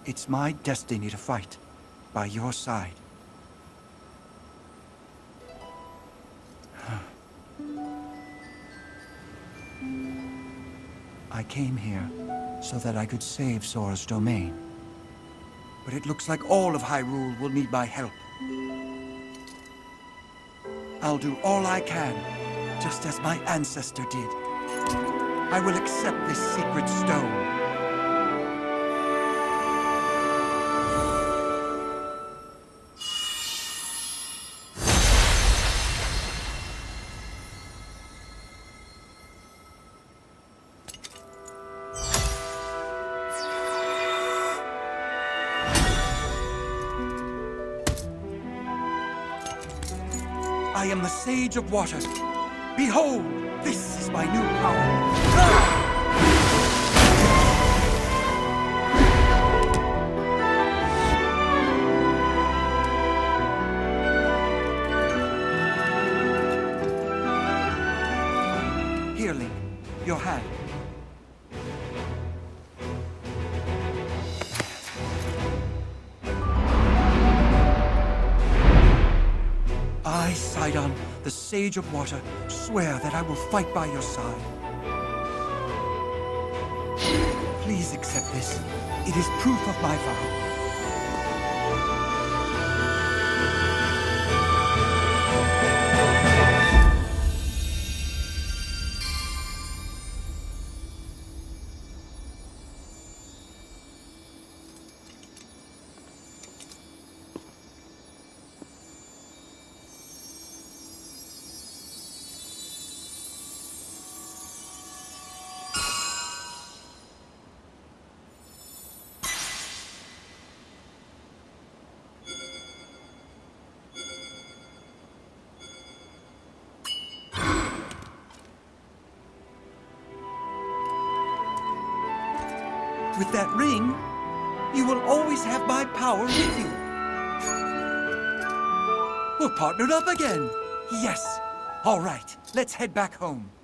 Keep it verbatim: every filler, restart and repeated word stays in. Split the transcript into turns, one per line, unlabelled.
It's my destiny to fight by your side. I came here so that I could save Sora's domain. But it looks like all of Hyrule will need my help. I'll do all I can, just as my ancestor did. I will accept this secret stone. I am the Sage of Water. Behold, this is my new power. Here, Link, your hand. I, Sidon, the Sage of Water, swear that I will fight by your side. Please accept this. It is proof of my vow. With that ring, you will always have my power with you. We're partnered up again. Yes. All right, let's head back home.